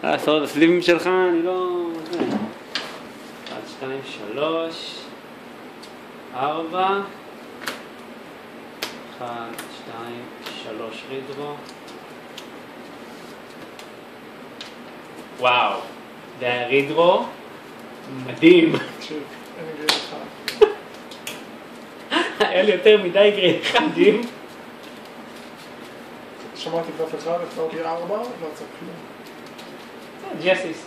לעשות את הסליבים שלך, אני לא... 1, 2, 3, 4, 1, 2, 3 רידרו. וואו, זה היה רידרו מדהים. תקשיב, אין גריד אחד. היה לי יותר מדי גריד חדים. שמעתי דף אחד, הפרעתי 4, לא יצא כלום. ג'סיס.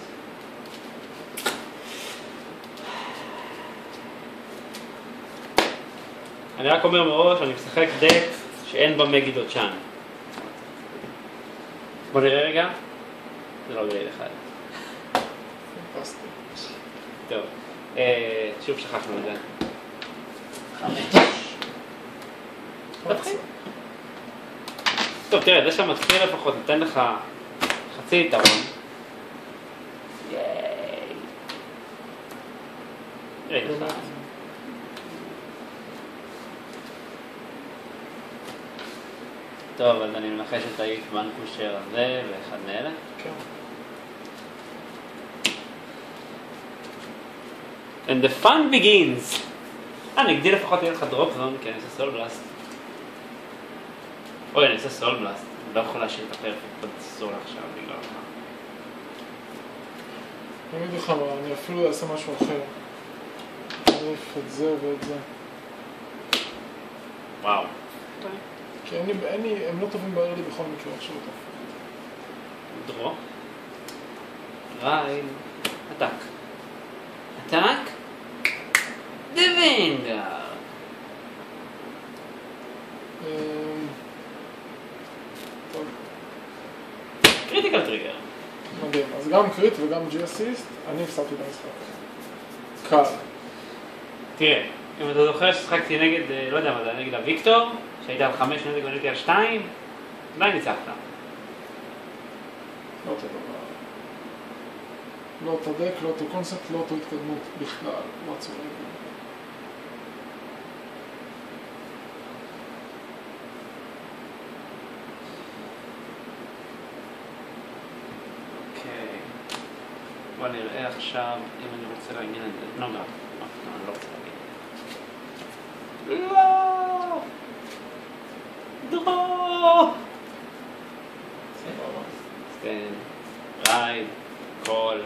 אני רק אומר מראש, אני משחק דק שאין בה מגידות צ'אן. בוא נראה רגע. זה לא גריד אחד. פסטי. טוב, שוב שכחנו את זה. 5. תתחיל. טוב, תראה, זה שמתחיל לפחות נותן לך חצי יתרון. ייי. רגע אחד. טוב, אז אני מנחש את האיף בנקושר הזה ואחד מאלה. כן. And the fun begins. נגדי לפחות יהיה לך דרופ זון, כי אני אעשה סול בלאסט. אוי, אני אעשה סול בלאסט. אני לא יכול להשאיר את הפרפקט בסול עכשיו בגלל מה. אני אגיד לך מה, אני אפילו אעשה משהו אחר. אני אעיף את זה ואת זה. וואו. כי הם לא טובים בארלי בכל מקרה, עכשיו אתה. דרו. רייד. עתק. עתק. דוונגר. טוב. קריטיקל טריגר. מדהים, אז גם קריט וגם ג'י אסיסט, אני הפסדתי במשחק. קל. תראה, אם אתה זוכר ששחקתי נגד, לא יודע מה זה, נגד הוויקטור, שהיית על 5 נגד ונגד על 2, אולי ניצחת. לא אותו דבר. לא אותו דק, לא אותו קונספט, לא אותו התקדמות בכלל, לא צורק. אוקיי. בוא נראה עכשיו אם אני רוצה להגיד את זה. לא, אני לא רוצה להגיד. לא! דרו! סטן, רייד, קול.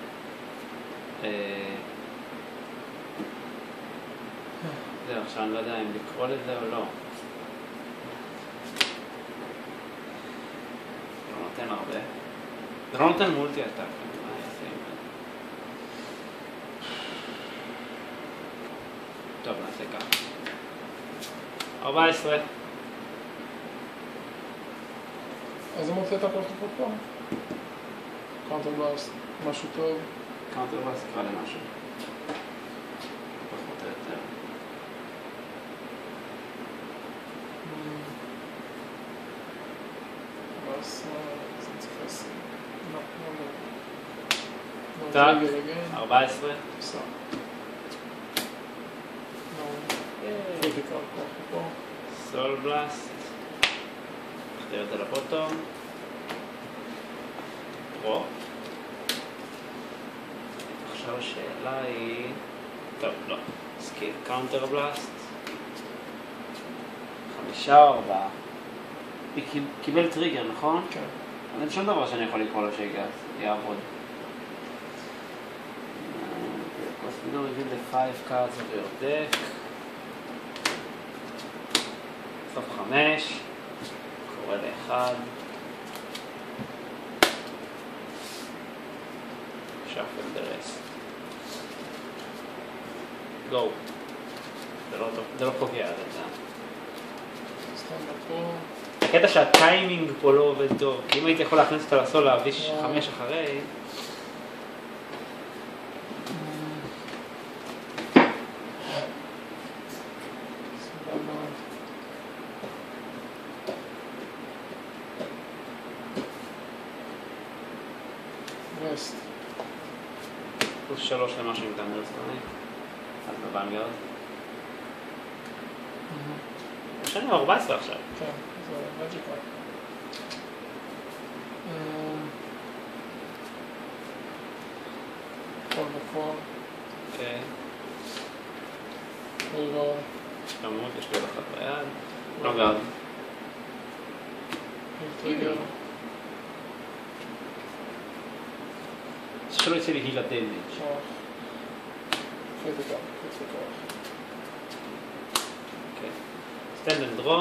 זהו, עכשיו אני לא יודע אם לקרוא לזה או לא. לא נותן הרבה. זה לא נותן מולטי עתק. מה אני אעשה עם זה? טוב, נעשה ככה. 14. אז זה מוצא את הכל חפות פה. קאונטר בלאסט, משהו טוב. קאונטר בלאסט קרא למשהו. פחות או יותר. אז זה צריך לעשות. לא. טאק, 14. בסדר. קריטיקל פה. סול בלאסט. נחתיר את זה לבוטום. פרו. עכשיו השאלה היא... טוב, לא. סקיל קאונטר בלאסט. 5 או 4. קיבל טריגר, נכון? כן. אין שום דבר שאני יכול לקרוא לו שיעבוד. We don't reveal the 5 cards of your deck. סוף 5. קורא ל1. shuffle the rest. go. זה לא פוגע, זה סתם פה. הקטע שהטיימינג פה לא עובד טוב, כי אם הייתי יכול להכניס אותה לסול להביש 5 אחרי... רסט. פלוס 3 למשהו עם דאמר סטוני. אז בבנגרד. יש לנו 14 עכשיו. כן, זה מג'יקה. נכון. אוקיי. רגע. כמות, יש לי עוד אחת ביד. לא גרד. טריגר. שלא יצא לי הילה דמג'. כוח. חטא כוח. Okay. Stand and draw.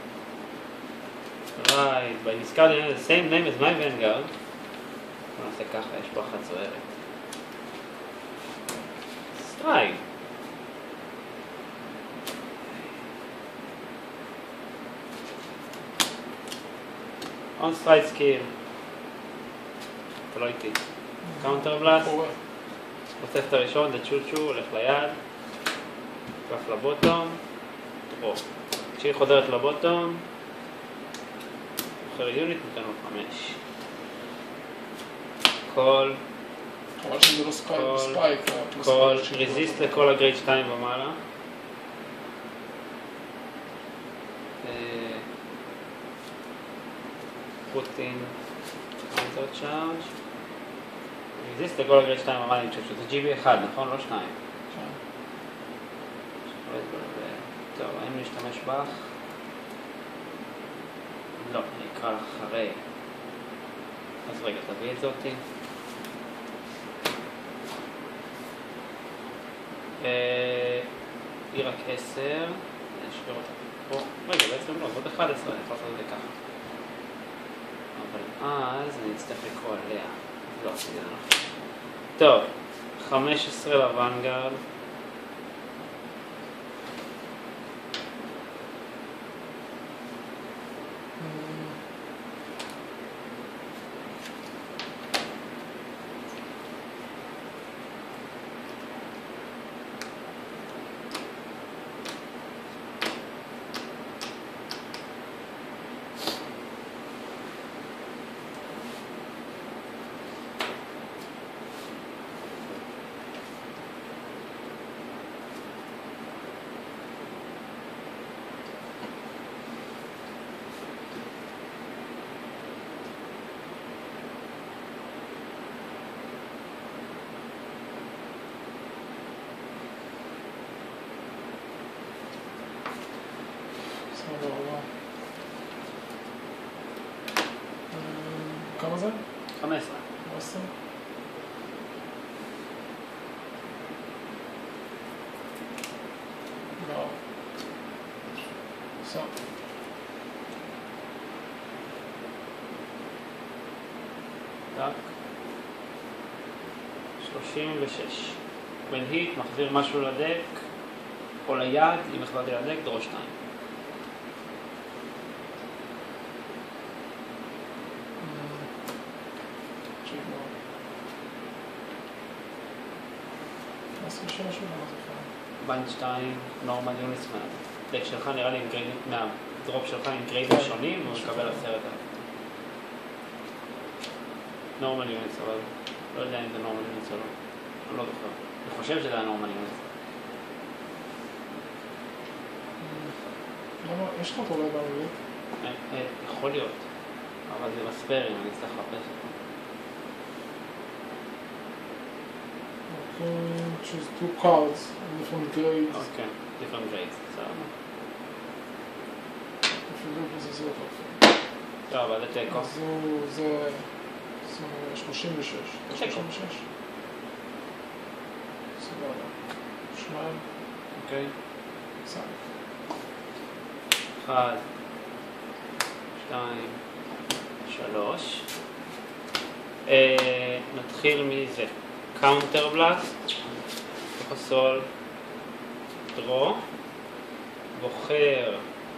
Right, by discarding the same name as my Vanguard. בוא נעשה ככה, יש פה אחת סוערת. Strike. On strike skill. אתה לא איתי. Counter blast. פוצץ את הראשון, זה צ'וצ'ו, הולך ליד. כף לבוטום. או, כשהיא חודרת לבוטום, אחרי יוניט ניתן לו 5. כל, חבל שזה לא ספייק. כל, רזיסט לכל הגרייד 2 ומעלה. פוטין, קאונטר צ'ארג'. רזיסט לכל הגרייד 2 ומעלה, אני חושב שזה GB1, נכון? לא 2. טוב, האם נשתמש בך? לא, אני אקרא לך אחרי. אז רגע, תביא את זה אותי. היא רק 10. נשאיר אותה פה. רגע, בעצם לא, זאת 11, אני יכול לעשות את זה ככה. אבל אז אני אצטרך לקרוא עליה. לא, זה נכון. טוב, 15 לוונגרד. כמה זה? 15. 15? לא. בסדר. טק. 36. when hit מחזיר משהו לדק או ליד, אם החלטתי לדק, דרו 2. ביינד 2, נורמל יוניס מהדק שלך נראה לי עם גריידים, מהדרופ שלך עם גריידים שונים, הוא מקבל 10,000. נורמל יוניס, אבל לא יודע אם זה נורמל יוניס או לא. אני לא זוכר. אני חושב שזה היה נורמל יוניס. למה? יש לך פה אולי באנגלית? יכול להיות, אבל זה בספיירים, אני צריך לחפש אותו. choose 2 cards in different grades. אוקיי, different grades, בסדר. זה אותו. טוב, אבל זה תיקו. זה 36. תיקו. סבבה. 2. אוקיי. בסדר. 1, 2, 3. נתחיל מזה. קאונטר בלאסט, סול, דרו, בוחר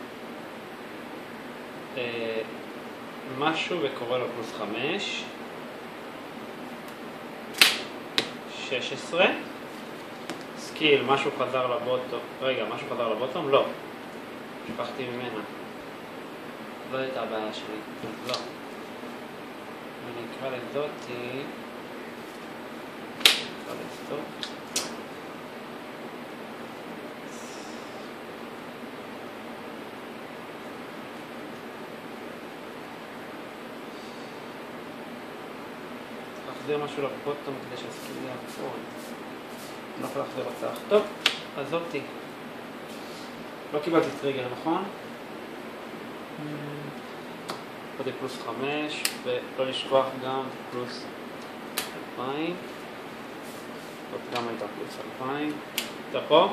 משהו וקורא לו פלוס 5, 16, סקיל, משהו חזר לבוטום, רגע, משהו חזר לבוטום? לא, שכחתי ממנה, לא הייתה הבעיה שלי, לא, אני אקרא לזאתי, טוב. צריך להחזיר משהו לבוטום כדי שהסקיל יעבור. אני לא יכול להחזיר הצעה. טוב, עזוב אותי. לא קיבלתי טריגר, נכון? עוד פלוס 5, ולא לשכוח גם פלוס 2,000. זאת גם הייתה פלוס 2,000. אתה פה?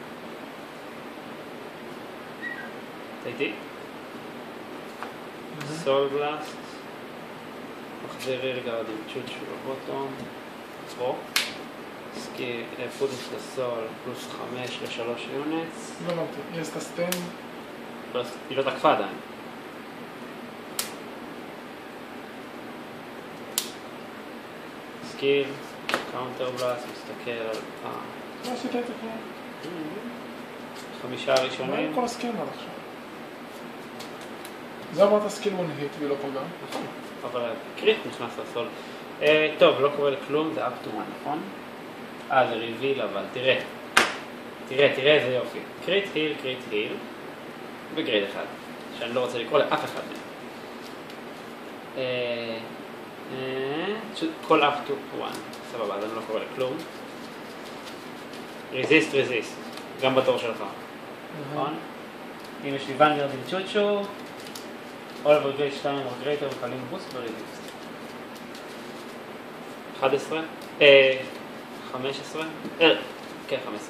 אתה איתי? סול בלאסט. מחזיר רגע עם צ'וצ'ו לבוטום. פה. סקי פודינג לסול פלוס 5 ל3 יונטס. לא אמרתי, יש את הסטן. היא לא תקפה עדיין. סקיל, קאונטר בלאס, מסתכל על... מה עשית את זה כבר? 5 הראשונים. מה עם כל הסקיל עד עכשיו? זה אמרת סקיל וון היט ולא פגע. נכון, אבל קריט נכנס לסול. טוב, לא קורה לכלום, זה up to 1, נכון? זה ריביל, אבל תראה. תראה איזה יופי. קריט היל, בגרייד אחד, שאני לא רוצה לקרוא לאף אחד מהם. כל up to 1, סבבה, אז אני לא קורא לכלום. רזיסט, גם בתור שלך, נכון? אם יש לי ונגרד עם צ'וצ'ו, אולבר גרייד 2 או גרייטר וקלים בוסט ורזיסט. 11? 15? כן, 15.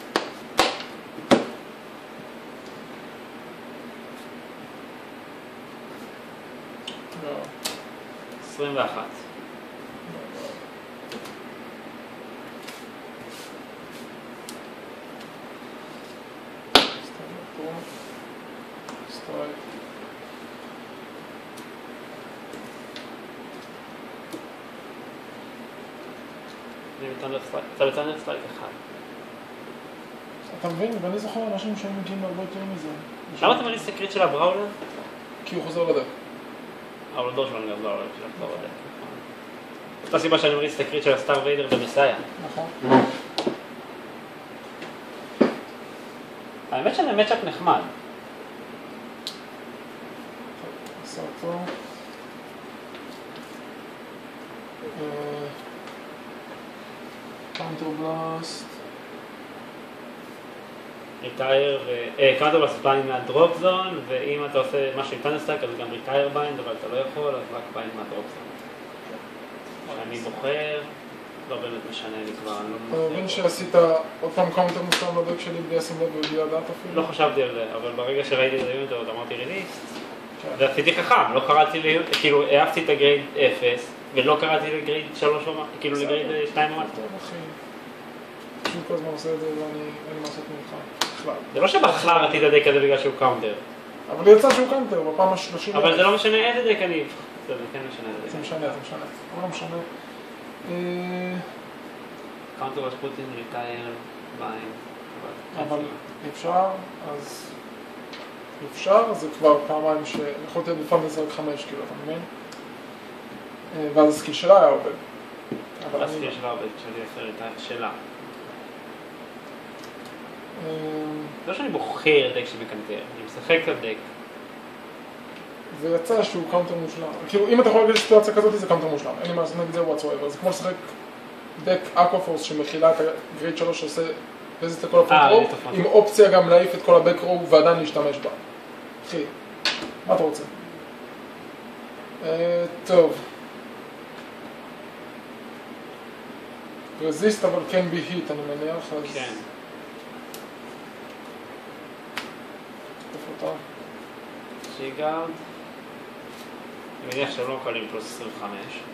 לא. 21. סטרייק. אתה בטנדר סטרייק אחד. אתה מבין? ואני זוכר אנשים שהם מגיעים הרבה יותר מזה. למה אתה מניס את הקריט של הבראולר? כי הוא חוזר לדק. אבל דור שלנו גם בראולר של לחזור לדק. זאת הסיבה שאני מניס את הקריט של הסטאר ויידר במסאיה. נכון. האמת שזה מצ'אפ נחמד. עשה אותו. קאונטר בלאסט. ריטייר, קאונטר בלאסט ביינד מהדרופ זון, ואם אתה עושה משהו עם טנדסטאק אז גם ריטייר ביינד, אבל אתה לא יכול, אז רק ביינד מהדרופ זון. אני בוחר, לא באמת משנה לי כבר, אני אתה לא מבין שעשית עוד פעם קאונטר מושלם לדק שלי בלי לשים לב ובלי לדעת אפילו? לא חשבתי על זה, אבל ברגע שראיתי את היונט עוד אמרתי ריליסט, ועשיתי חכם, לא קראתי לי, כאילו העפתי את הגרייד 0, ולא קראתי לגרייד 3, כאילו לגרייד 2 ממש. טוב אחי, פשוט כל הזמן עושה את זה ואני אין מה לעשות ממך, בכלל. זה לא שבחרתי את הדק הזה בגלל שהוא קאונטר. אבל יצא שהוא קאונטר בפעם ה-30. אבל זה לא משנה איזה דק אני... זה כן משנה איזה דק. זה משנה, אבל לא משנה. קאונטר בספוטין, ריטייר, ביין. אבל אפשר, זה כבר פעמיים שיכולתי להיות בפנדס רק 5 כאילו, אתה מבין? ואז הסקיל שלה היה עובד. הסקיל שלה עובד, כשאני עושה ריטייר שלה. לא שאני בוחר דק שמקנטר, אני משחק על דק. ויצא שהוא קאונטר מושלם. כאילו, אם אתה יכול להגיד סיטואציה כזאת, זה קאונטר מושלם. אין לי מה לעשות נגד זה whatsoever. זה כמו לשחק דק אקוואפורס שמכילה את הגריד 3 שעושה רזיסט לכל הפרונט רוב, עם אופציה גם להעיף את כל הבק רוב ועדיין להשתמש בה. אחי, מה אתה רוצה? טוב. רזיסט אבל כן בי היט, אני מניח, אז... כן. איפה אתה? שיגארד. אני מניח שהם לא מקבלים פלוס 25.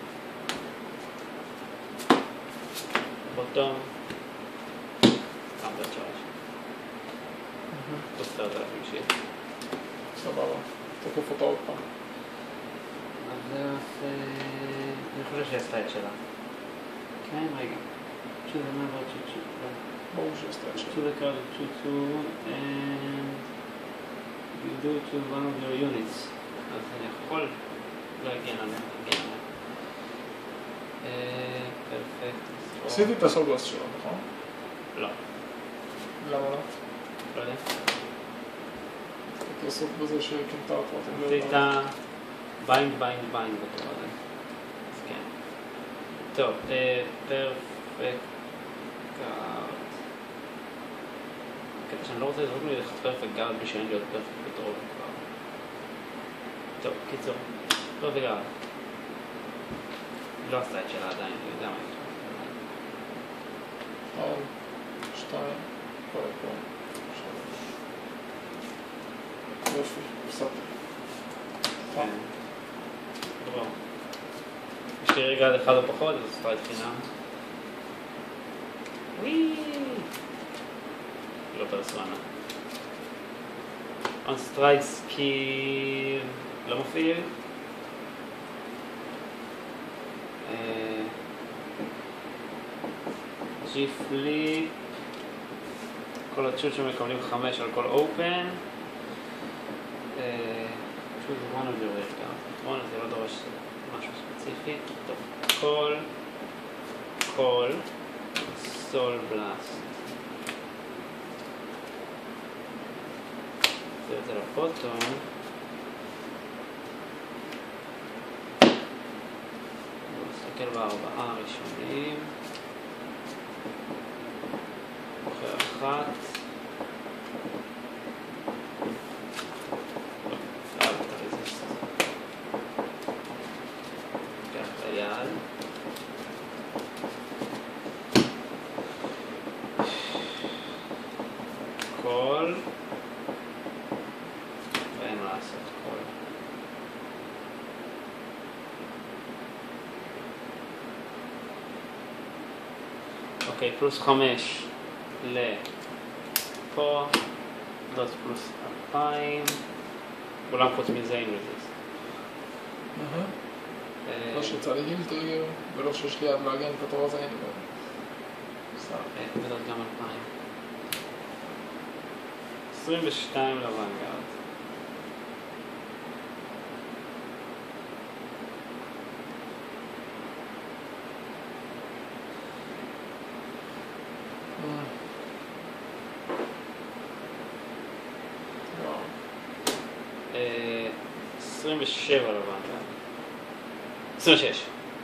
בוטום. קאונטר צ'ארג'. פלוס 10,000 שיט. סבבה. תקוף אותה עוד פעם. אז זה עושה... אני חושב שהיא עשתה את שלה. כן, רגע. שזה מעבר צ'וצ'ו. ברור שעשתה את שלה. צ'וצ'ו וקרד צ'וצ'ו. You do it to one of your units. אז אני יכול להגן עליהם. פרפקט. עשיתי את הסולגלס שלו, נכון? לא. למה לא? לא יודע. אתה עסוק בזה שקנתה אותו. עשית ביינד בתור הזה. אז כן. טוב, פרפקט גארד. קטע שאני לא רוצה לזרוק לי לך פרפקט גארד בלי שאין להיות פרפקט בטרול כבר. טוב, קיצור, פרפקט גארד. לא עשתה את שלה עדיין, אני יודע מה יש. 1, 2, פה, 3. יופי, הפסדתי. כן. ברור. יש לי רגע עד אחד או פחות, אז עשתה את חינם. וואי! לא פרסונה. On strike skill לא מפעיל. G-flip. כל התשוט שמקבלים 5 על כל open. choose one of your rare cards. נכון, זה לא דורש משהו ספציפי. טוב, call, soul blast. זה יוצא לפוטון. נסתכל בארבעה הראשונים. בוחר אחת. קול ואין מה לעשות קול. אוקיי, פלוס 5 לפה, דוט פלוס 2000, כולם חוץ מזה עם רזיסט. לא שיצא לי גיל טריגר ולא שיש לי יד להגן את התור הזה אין לי בו. ודות גם 2000. 22 לוונגארד. וואו. 27 לוונגארד. 26.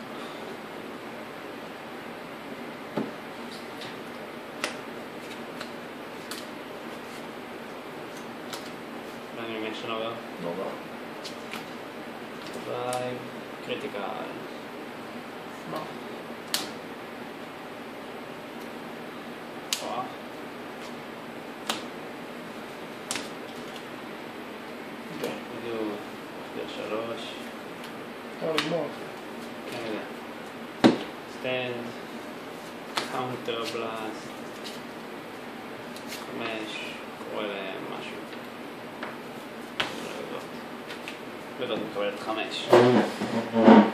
Over. No, no. 5 critical. No. Oh. Okay. בדיוק, יש 3. לגמור. כן, יודע. Stand. Counter blast. 5. קורא להם משהו. ודות מקבלת 5.